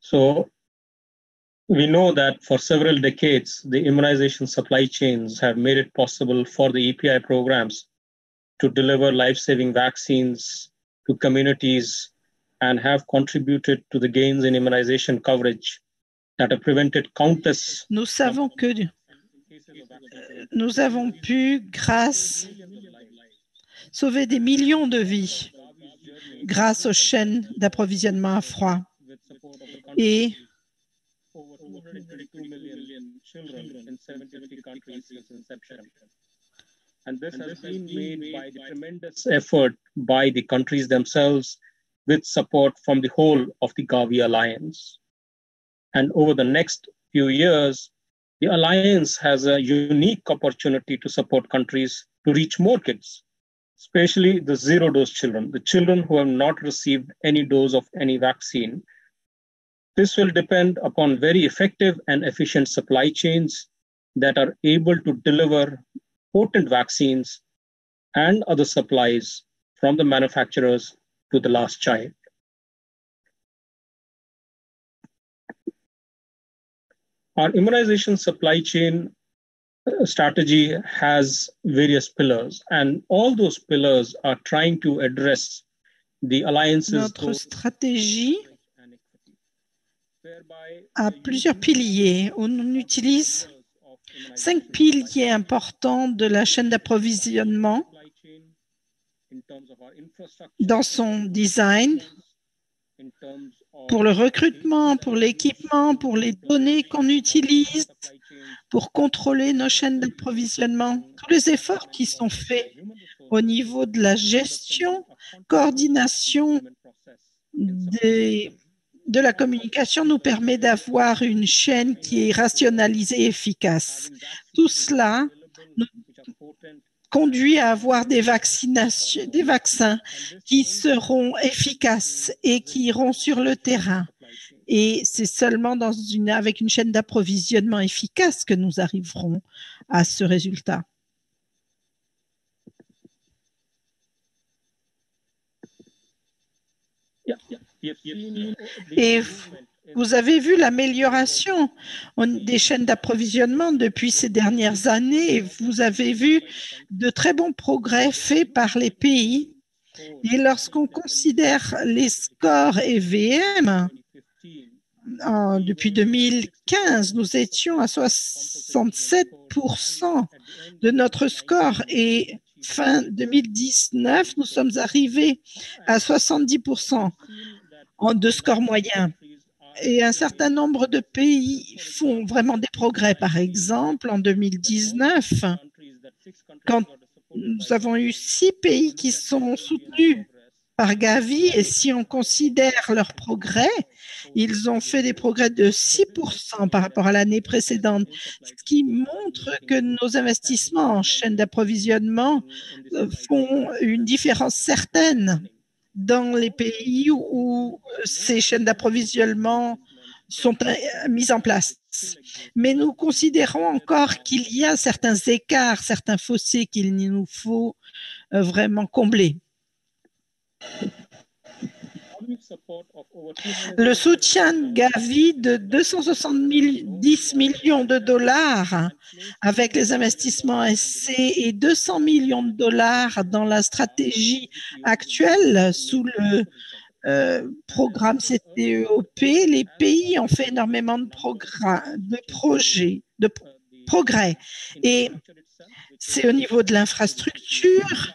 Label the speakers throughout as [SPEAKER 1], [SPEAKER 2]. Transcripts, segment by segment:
[SPEAKER 1] So we know that for several decades, the immunization supply chains have made it possible for the EPI programs to deliver life-saving vaccines to communities and have contributed to the gains in immunization coverage that have prevented countless.
[SPEAKER 2] Nous savons que nous avons pu, sauver des millions de vies grâce aux chaînes d'approvisionnement à froid. Et
[SPEAKER 1] And this has been made by the tremendous effort by the countries themselves with support from the whole of the Gavi Alliance. And over the next few years, the Alliance has a unique opportunity to support countries to reach more kids, especially the zero-dose children, the children who have not received any dose of any vaccine. This will depend upon very effective and efficient supply chains that are able to deliver potent vaccines and other supplies from the manufacturers to the last child. Our immunization supply chain strategy has various pillars, and all those pillars are trying to address the alliances.
[SPEAKER 2] Notre stratégie a plusieurs piliers. On utilise 5 piliers importants de la chaîne d'approvisionnement dans son design, pour le recrutement, pour l'équipement, pour les données qu'on utilise, pour contrôler nos chaînes d'approvisionnement. Tous les efforts qui sont faits au niveau de la gestion, coordination de la communication nous permet d'avoir une chaîne qui est rationalisée et efficace. Tout cela nous conduit à avoir des vaccins qui seront efficaces et qui iront sur le terrain. Et c'est seulement avec une chaîne d'approvisionnement efficace que nous arriverons à ce résultat. Et vous avez vu l'amélioration des chaînes d'approvisionnement depuis ces dernières années et vous avez vu de très bons progrès faits par les pays. Et lorsqu'on considère les scores EVM, depuis 2015, nous étions à 67% de notre score et fin 2019, nous sommes arrivés à 70% de score moyen. Et un certain nombre de pays font vraiment des progrès. Par exemple, en 2019, quand nous avons eu 6 pays qui sont soutenus par Gavi, et si on considère leurs progrès, ils ont fait des progrès de 6% par rapport à l'année précédente, ce qui montre que nos investissements en chaîne d'approvisionnement font une différence certaine dans les pays où ces chaînes d'approvisionnement sont mises en place. Mais nous considérons encore qu'il y a certains écarts, certains fossés qu'il nous faut vraiment combler. Le soutien de Gavi de 270 millions de dollars avec les investissements SC et 200 millions de dollars dans la stratégie actuelle sous le programme CTEOP, les pays ont fait énormément de progrès. Et c'est au niveau de l'infrastructure,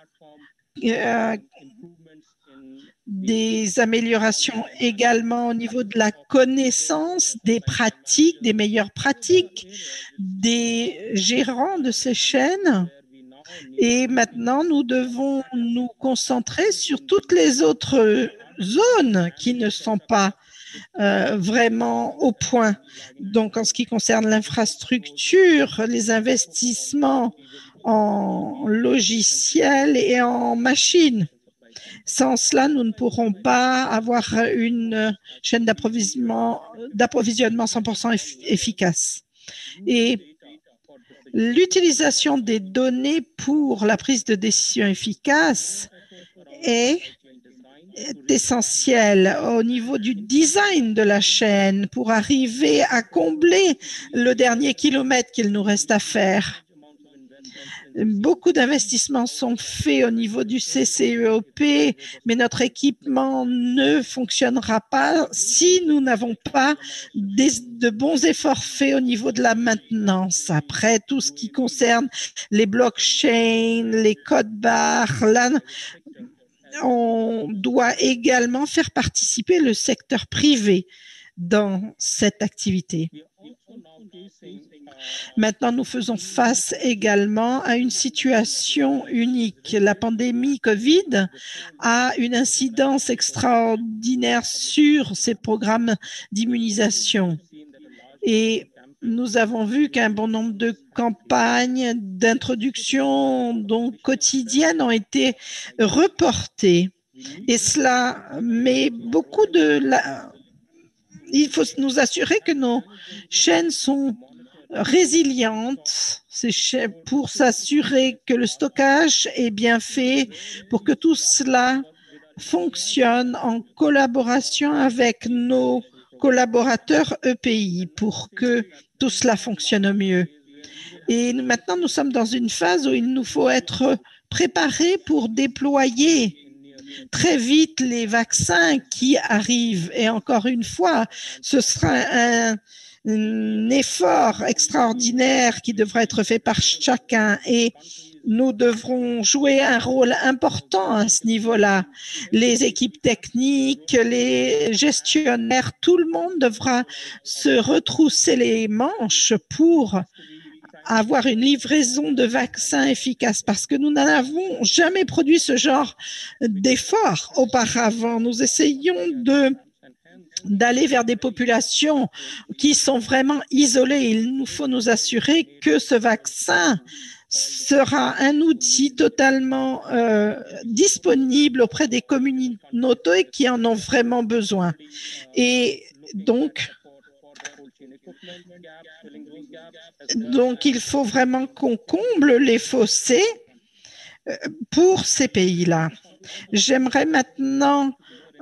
[SPEAKER 2] des améliorations également au niveau de la connaissance, des pratiques, des meilleures pratiques, des gérants de ces chaînes. Et maintenant, nous devons nous concentrer sur toutes les autres zones qui ne sont pas vraiment au point. Donc, en ce qui concerne l'infrastructure, les investissements en logiciels et en machines. Sans cela, nous ne pourrons pas avoir une chaîne d'approvisionnement 100% efficace. Et l'utilisation des données pour la prise de décision efficace est est essentiel au niveau du design de la chaîne pour arriver à combler le dernier kilomètre qu'il nous reste à faire. Beaucoup d'investissements sont faits au niveau du CCEOP, mais notre équipement ne fonctionnera pas si nous n'avons pas de bons efforts faits au niveau de la maintenance. Après, tout ce qui concerne les blockchains, les codes barres, là, on doit également faire participer le secteur privé dans cette activité. Maintenant, nous faisons face également à une situation unique. La pandémie Covid a une incidence extraordinaire sur ces programmes d'immunisation. Et nous avons vu qu'un bon nombre de campagnes d'introduction donc quotidiennes ont été reportées. Et cela met beaucoup de... Il faut nous assurer que nos chaînes sont résilientes pour s'assurer que le stockage est bien fait, pour que tout cela fonctionne en collaboration avec nos collaborateurs EPI pour que tout cela fonctionne au mieux. Et maintenant, nous sommes dans une phase où il nous faut être préparés pour déployer très vite les vaccins qui arrivent. Et encore une fois, ce sera un effort extraordinaire qui devra être fait par chacun et nous devrons jouer un rôle important à ce niveau-là. Les équipes techniques, les gestionnaires, tout le monde devra se retrousser les manches pour avoir une livraison de vaccins efficace parce que nous n'en avons jamais produit ce genre d'effort auparavant. Nous essayons d'aller vers des populations qui sont vraiment isolées. Il nous faut nous assurer que ce vaccin sera un outil totalement disponible auprès des communautés qui en ont vraiment besoin. Et donc, il faut vraiment qu'on comble les fossés pour ces pays-là. J'aimerais maintenant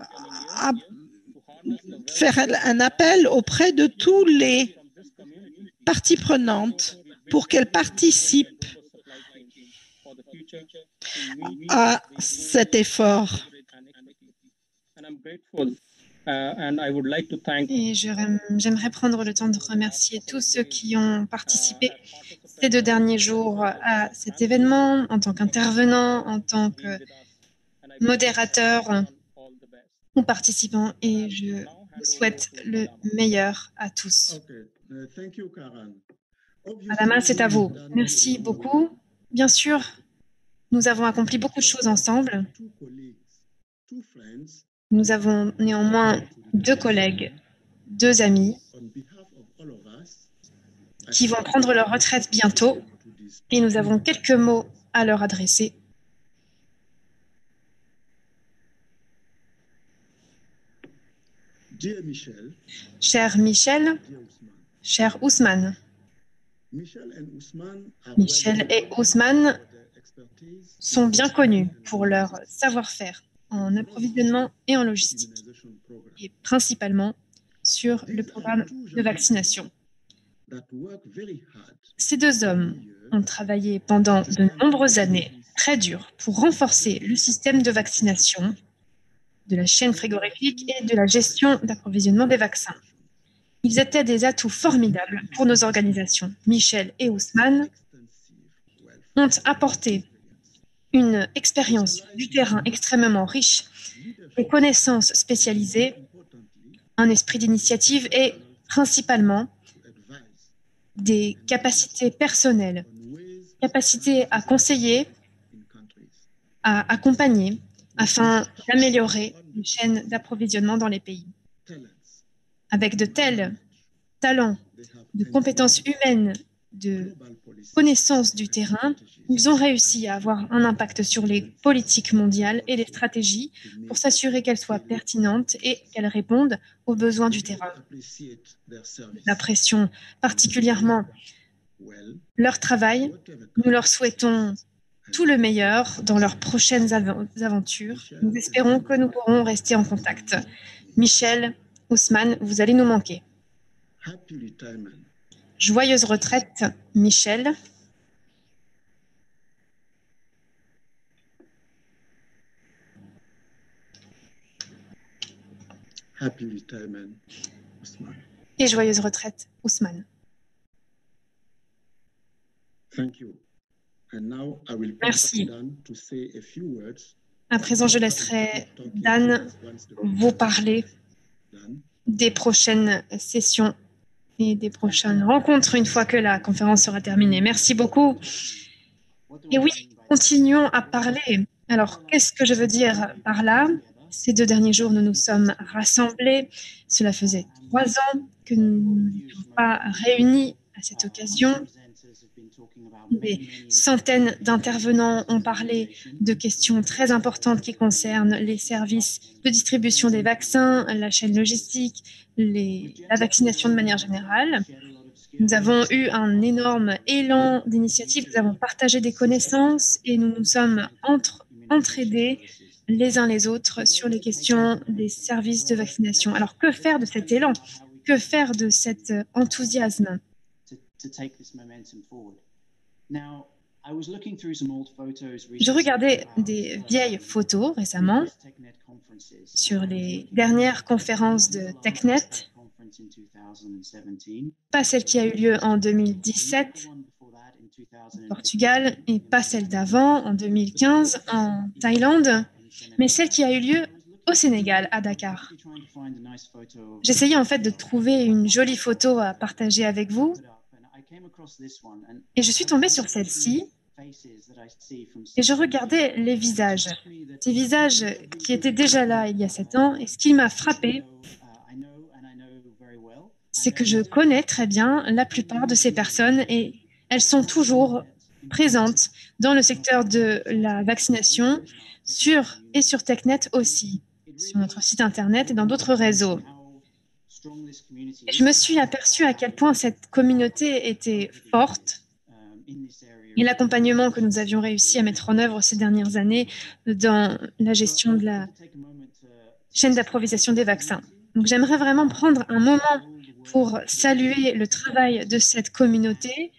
[SPEAKER 2] faire un appel auprès de tous les parties prenantes pour qu'elles participent à cet effort.
[SPEAKER 3] Et j'aimerais prendre le temps de remercier tous ceux qui ont participé ces 2 derniers jours à cet événement, en tant qu'intervenant, en tant que modérateur ou participant, et je vous souhaite le meilleur à tous. Madame, c'est à vous. Merci beaucoup. Bien sûr, nous avons accompli beaucoup de choses ensemble. Nous avons néanmoins 2 collègues, 2 amis qui vont prendre leur retraite bientôt et nous avons quelques mots à leur adresser. Cher Michel, cher Ousmane, Michel et Ousmane sont bien connus pour leur savoir-faire en approvisionnement et en logistique, et principalement sur le programme de vaccination. Ces 2 hommes ont travaillé pendant de nombreuses années très dur pour renforcer le système de vaccination, de la chaîne frigorifique et de la gestion d'approvisionnement des vaccins. Ils étaient des atouts formidables pour nos organisations. Michel et Ousmane ont apporté une expérience du terrain extrêmement riche, des connaissances spécialisées, un esprit d'initiative et principalement des capacités personnelles, capacité à conseiller, à accompagner afin d'améliorer les chaînes d'approvisionnement dans les pays. Avec de tels talents, de compétences humaines, de connaissances du terrain, ils ont réussi à avoir un impact sur les politiques mondiales et les stratégies pour s'assurer qu'elles soient pertinentes et qu'elles répondent aux besoins du terrain. Nous apprécions particulièrement leur travail. Nous leur souhaitons tout le meilleur dans leurs prochaines aventures. Nous espérons que nous pourrons rester en contact. Michel, Ousmane, vous allez nous manquer. Joyeuse retraite, Michel. Et joyeuse retraite, Ousmane. Merci. À présent, je laisserai Dan vous parler des prochaines sessions et des prochaines rencontres une fois que la conférence sera terminée. Merci beaucoup. Et oui, continuons à parler. Alors, qu'est-ce que je veux dire par là? Ces 2 derniers jours, nous nous sommes rassemblés. Cela faisait 3 ans que nous n'étions pas réunis à cette occasion. Des centaines d'intervenants ont parlé de questions très importantes qui concernent les services de distribution des vaccins, la chaîne logistique, la vaccination de manière générale. Nous avons eu un énorme élan d'initiative, nous avons partagé des connaissances et nous nous sommes entraidés les uns les autres sur les questions des services de vaccination. Alors, que faire de cet élan? Que faire de cet enthousiasme? Je regardais des vieilles photos récemment sur les dernières conférences de TechNet, pas celle qui a eu lieu en 2017 au Portugal et pas celle d'avant en 2015 en Thaïlande, mais celle qui a eu lieu au Sénégal, à Dakar. J'essayais en fait de trouver une jolie photo à partager avec vous et je suis tombée sur celle-ci et je regardais les visages, ces visages qui étaient déjà là il y a 7 ans, et ce qui m'a frappé, c'est que je connais très bien la plupart de ces personnes et elles sont toujours présentes dans le secteur de la vaccination sur TechNet aussi, sur notre site internet et dans d'autres réseaux. Et je me suis aperçue à quel point cette communauté était forte et l'accompagnement que nous avions réussi à mettre en œuvre ces dernières années dans la gestion de la chaîne d'approvisionnement des vaccins. Donc j'aimerais vraiment prendre un moment pour saluer le travail de cette communauté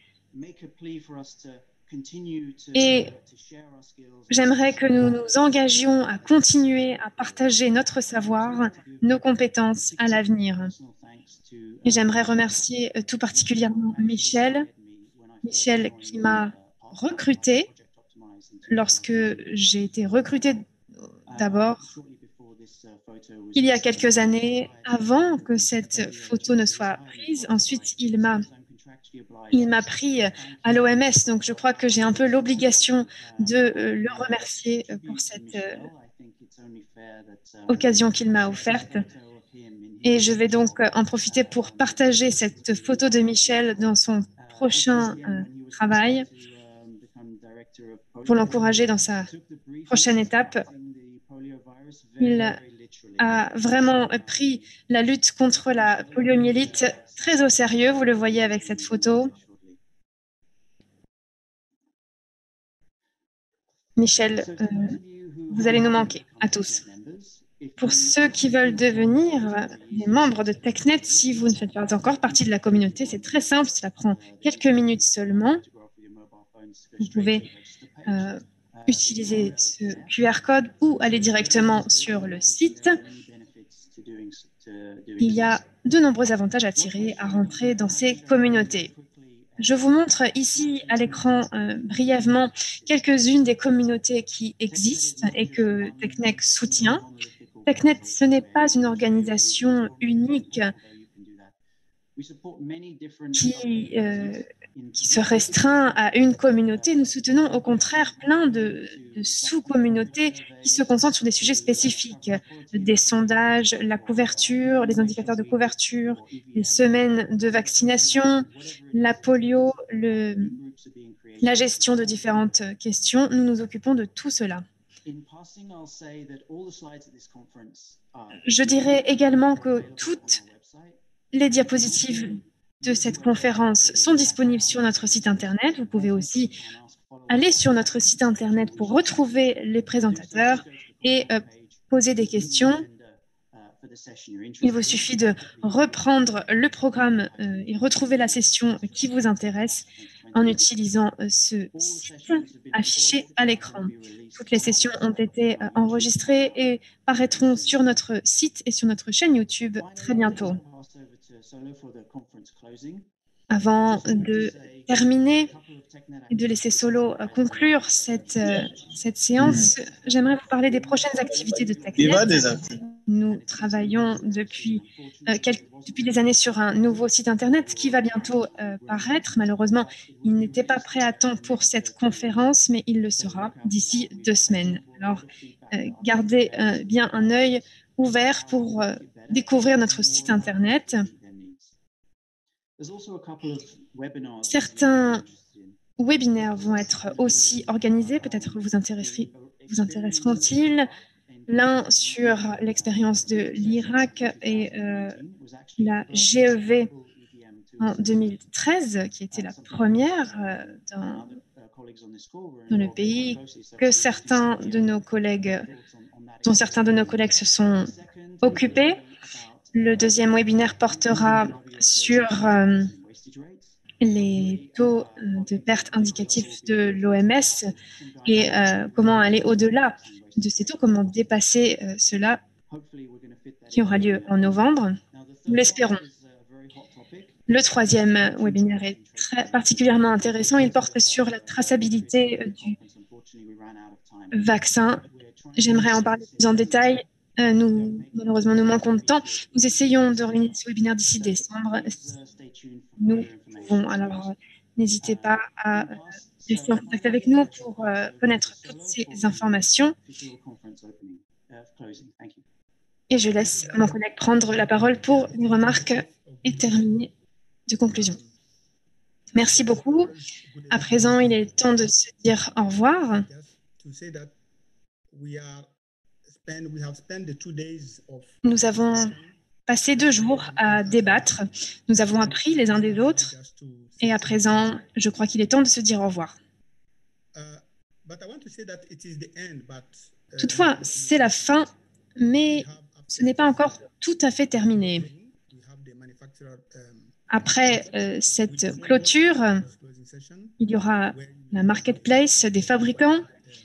[SPEAKER 3] et j'aimerais que nous nous engagions à continuer à partager notre savoir, nos compétences à l'avenir. Et j'aimerais remercier tout particulièrement Michel qui m'a recruté lorsque j'ai été recrutée d'abord il y a quelques années, avant que cette photo ne soit prise. Ensuite, il m'a pris à l'OMS, donc je crois que j'ai un peu l'obligation de le remercier pour cette occasion qu'il m'a offerte. Et je vais donc en profiter pour partager cette photo de Michel dans son prochain travail, pour l'encourager dans sa prochaine étape. Il a vraiment pris la lutte contre la poliomyélite très au sérieux, vous le voyez avec cette photo. Michel, vous allez nous manquer à tous. Pour ceux qui veulent devenir des membres de TechNet, si vous ne faites pas encore partie de la communauté, c'est très simple, cela prend quelques minutes seulement. Vous pouvez utiliser ce QR code ou aller directement sur le site. Il y a de nombreux avantages à tirer à rentrer dans ces communautés. Je vous montre ici à l'écran brièvement quelques-unes des communautés qui existent et que TechNet soutient. TechNet, ce n'est pas une organisation unique qui se restreint à une communauté. Nous soutenons au contraire plein de sous-communautés qui se concentrent sur des sujets spécifiques, des sondages, la couverture, les indicateurs de couverture, les semaines de vaccination, la polio, la gestion de différentes questions. Nous nous occupons de tout cela. Je dirais également que toutes les diapositives de cette conférence sont disponibles sur notre site internet. Vous pouvez aussi aller sur notre site Internet pour retrouver les présentateurs et poser des questions. Il vous suffit de reprendre le programme et retrouver la session qui vous intéresse en utilisant ce site affiché à l'écran. Toutes les sessions ont été enregistrées et paraîtront sur notre site et sur notre chaîne YouTube très bientôt. Avant de terminer et de laisser Solo conclure cette séance, j'aimerais vous parler des prochaines activités de TechNet. Nous travaillons depuis des années sur un nouveau site Internet qui va bientôt paraître. Malheureusement, il n'était pas prêt à temps pour cette conférence, mais il le sera d'ici 2 semaines. Alors, gardez bien un œil ouvert pour découvrir notre site Internet. Certains webinaires vont être aussi organisés, peut-être vous intéresseront-ils. L'un sur l'expérience de l'Irak et la GEV en 2013, qui était la première dans le pays, dont certains de nos collègues se sont occupés. Le deuxième webinaire portera sur les taux de perte indicatifs de l'OMS et comment aller au-delà de ces taux, comment dépasser cela, qui aura lieu en novembre. Nous l'espérons. Le troisième webinaire est très particulièrement intéressant. Il porte sur la traçabilité du vaccin. J'aimerais en parler plus en détail. Malheureusement, nous manquons de temps. Nous essayons d'organiser ce webinaire d'ici décembre. Nous pouvons. Alors, n'hésitez pas à rester en contact avec nous pour connaître toutes ces informations. Et je laisse mon collègue prendre la parole pour une remarque et terminer de conclusion. Merci beaucoup. À présent, il est temps de se dire au revoir. Nous avons passé 2 jours à débattre. Nous avons appris les uns des autres. Et à présent, je crois qu'il est temps de se dire au revoir. Toutefois, c'est la fin, mais ce n'est pas encore tout à fait terminé. Après cette clôture, il y aura la marketplace des fabricants,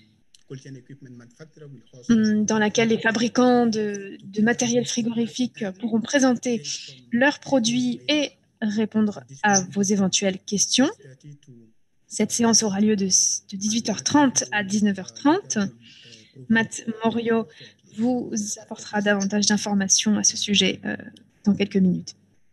[SPEAKER 3] dans laquelle les fabricants de matériel frigorifique pourront présenter leurs produits et répondre à vos éventuelles questions. Cette séance aura lieu de 18h30 à 19h30. Matt Morio vous apportera davantage d'informations à ce sujet dans quelques minutes.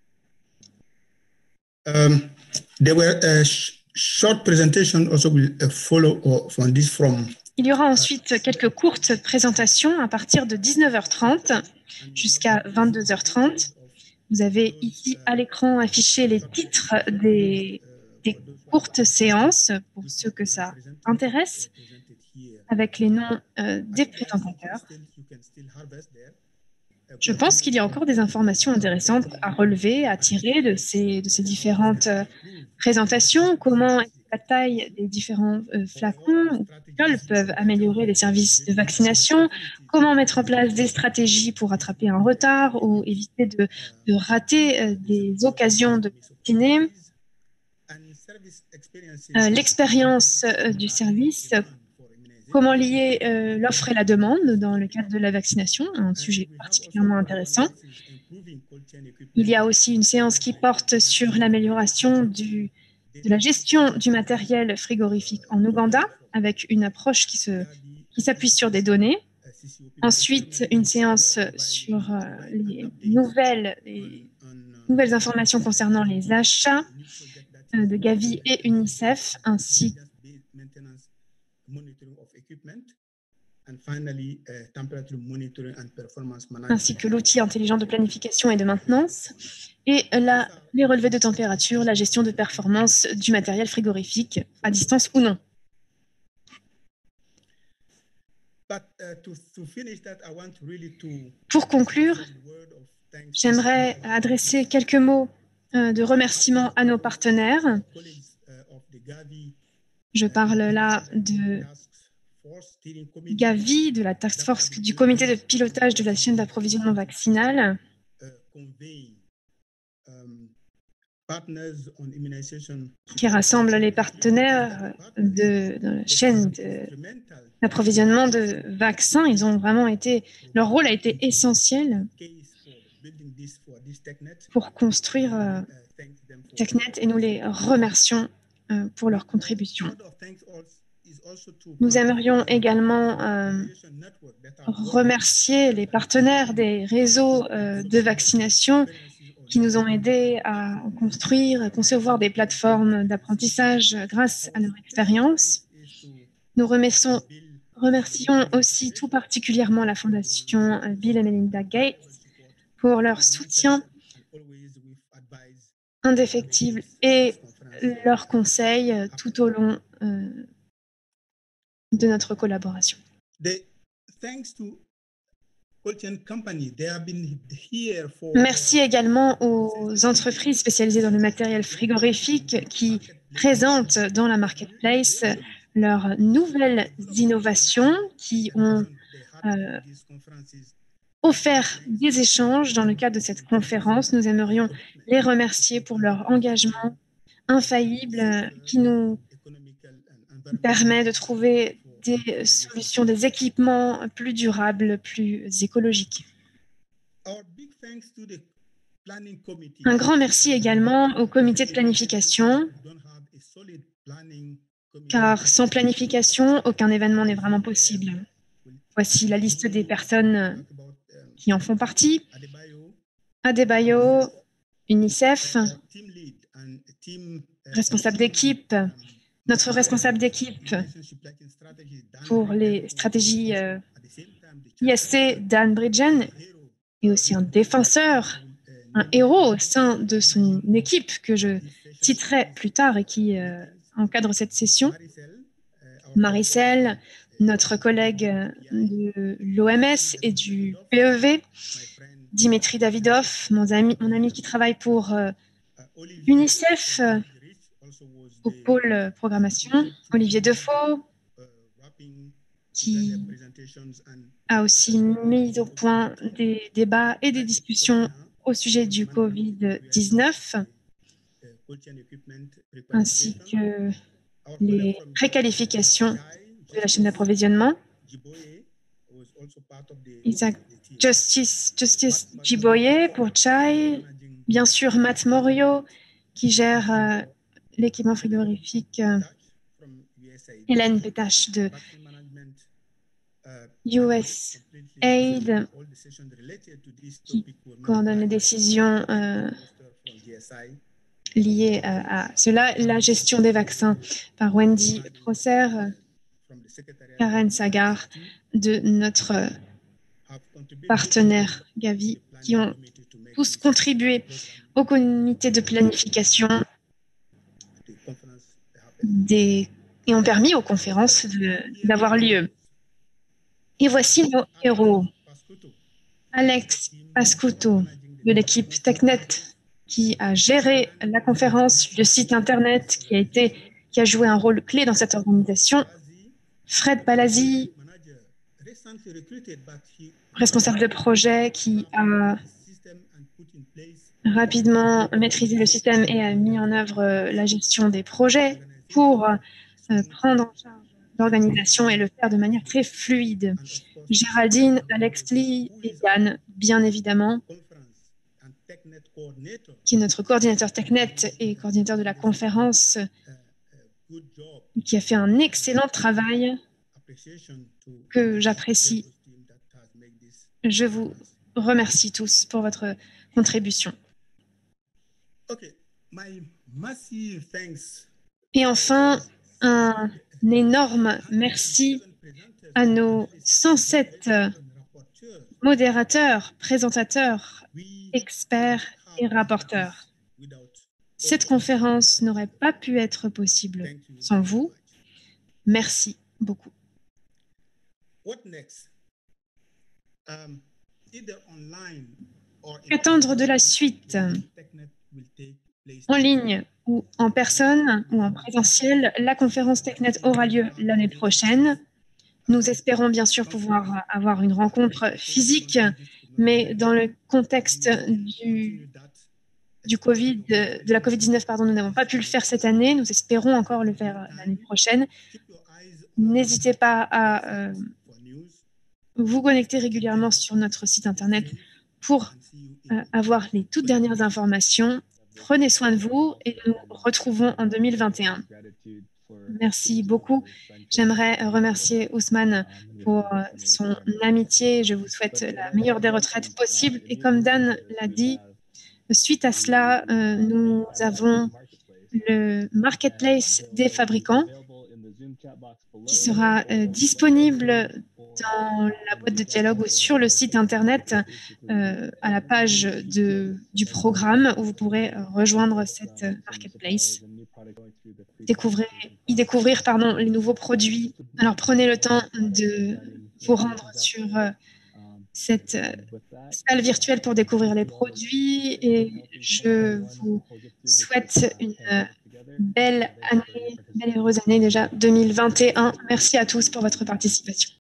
[SPEAKER 3] Il y aura ensuite quelques courtes présentations à partir de 19h30 jusqu'à 22h30. Vous avez ici à l'écran affiché les titres des courtes séances pour ceux que ça intéresse, avec les noms des présentateurs. Je pense qu'il y a encore des informations intéressantes à relever, à tirer de ces différentes présentations. Comment la taille des différents flacons peuvent améliorer les services de vaccination, comment mettre en place des stratégies pour rattraper un retard ou éviter de rater des occasions de vacciner, l'expérience du service, comment lier l'offre et la demande dans le cadre de la vaccination, un sujet particulièrement intéressant. Il y a aussi une séance qui porte sur l'amélioration de la gestion du matériel frigorifique en Ouganda, avec une approche qui s'appuie sur des données. Ensuite, une séance sur les nouvelles informations concernant les achats de Gavi et UNICEF, ainsi que l'outil intelligent de planification et de maintenance, et les relevés de température, la gestion de performance du matériel frigorifique, à distance ou non. Pour conclure, j'aimerais adresser quelques mots de remerciement à nos partenaires. Je parle là de Gavi, de la task force du comité de pilotage de la chaîne d'approvisionnement vaccinal, qui rassemble les partenaires de la chaîne d'approvisionnement de vaccins. Leur rôle a été essentiel pour construire TechNet et nous les remercions pour leur contribution. Nous aimerions également remercier les partenaires des réseaux de vaccination qui nous ont aidés à concevoir des plateformes d'apprentissage grâce à leur expérience. Nous remercions aussi tout particulièrement la Fondation Bill et Melinda Gates pour leur soutien indéfectible et leurs conseils tout au long de notre collaboration. Merci également aux entreprises spécialisées dans le matériel frigorifique qui présentent dans la marketplace leurs nouvelles innovations qui ont offert des échanges dans le cadre de cette conférence. Nous aimerions les remercier pour leur engagement infaillible qui nous permet de trouver des solutions, des équipements plus durables, plus écologiques. Un grand merci également au comité de planification, car sans planification, aucun événement n'est vraiment possible. Voici la liste des personnes qui en font partie. Adebayo, UNICEF, responsable d'équipe, notre responsable d'équipe pour les stratégies ISC, Dan Bridgen, est aussi un défenseur, un héros au sein de son équipe que je citerai plus tard et qui encadre cette session. Maricel, notre collègue de l'OMS et du PEV, Dimitri Davidov, mon ami qui travaille pour UNICEF au pôle programmation, Olivier Defoe, qui a aussi mis au point des débats et des discussions au sujet du Covid-19, ainsi que les préqualifications de la chaîne d'approvisionnement. Justice Djiboye pour Chai, bien sûr Matt Morio qui gère l'équipement frigorifique, Hélène Pétache de USAID qui coordonne les décisions liées à cela, la gestion des vaccins par Wendy Prosser, Karen Sagar de notre partenaire Gavi, qui ont tous contribué au comité de planification et ont permis aux conférences d'avoir lieu. Et voici nos héros. Alex Pascuto de l'équipe TechNet qui a géré la conférence, le site internet qui a joué un rôle clé dans cette organisation. Fred Palazzi, responsable de projet qui a rapidement maîtrisé le système et a mis en œuvre la gestion des projets pour prendre en charge l'organisation et le faire de manière très fluide. Géraldine, Alex Lee et Yann, bien évidemment, qui est notre coordinateur TechNet et coordinateur de la conférence, qui a fait un excellent travail que j'apprécie. Je vous remercie tous pour votre contribution. Et enfin, un énorme merci à nos 107 modérateurs, présentateurs, experts et rapporteurs. Cette conférence n'aurait pas pu être possible sans vous. Merci beaucoup. Qu'attendre de la suite? en ligne ou en personne ou en présentiel. La conférence TechNet aura lieu l'année prochaine. Nous espérons bien sûr pouvoir avoir une rencontre physique, mais dans le contexte du Covid, de la Covid-19, pardon, nous n'avons pas pu le faire cette année. Nous espérons encore le faire l'année prochaine. N'hésitez pas à vous connecter régulièrement sur notre site Internet pour avoir les toutes dernières informations. Prenez soin de vous et nous retrouvons en 2021. Merci beaucoup. J'aimerais remercier Ousmane pour son amitié. Je vous souhaite la meilleure des retraites possibles. Et comme Dan l'a dit, suite à cela, nous avons le marketplace des fabricants qui sera disponible dans la boîte de dialogue ou sur le site Internet à la page du programme où vous pourrez rejoindre cette marketplace. Y découvrir les nouveaux produits. Alors prenez le temps de vous rendre sur cette salle virtuelle pour découvrir les produits et je vous souhaite une belle année, belle et heureuse année déjà 2021. Merci à tous pour votre participation.